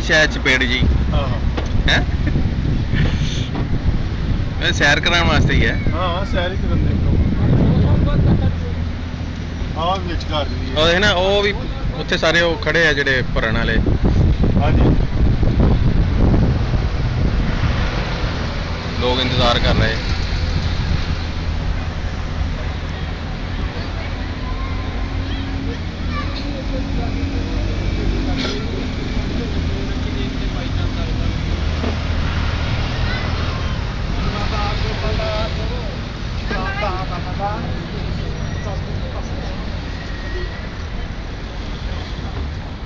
ਸ਼ਾਇਦ ਚਪੇੜ ਜੀ ਹੈ ਸੈਰ ਕਰਾਉਣ ਵਾਸਤੇ ਹੀ ਹੈ। ਹਾਂ ਸੈਰ ਹੀ ਕਰਨ ਦੇ ਆਹ ਵਿੱਚ ਕਰ ਦਿੰਦੀ ਹੈ ਉਹ ਨਾ ਉਹ ਵੀ ਉੱਥੇ ਸਾਰੇ ਉਹ ਖੜੇ ਆ ਜਿਹੜੇ ਭਰਨ ਵਾਲੇ। ਹਾਂਜੀ ਲੋਕ ਇੰਤਜ਼ਾਰ ਕਰ ਰਹੇ।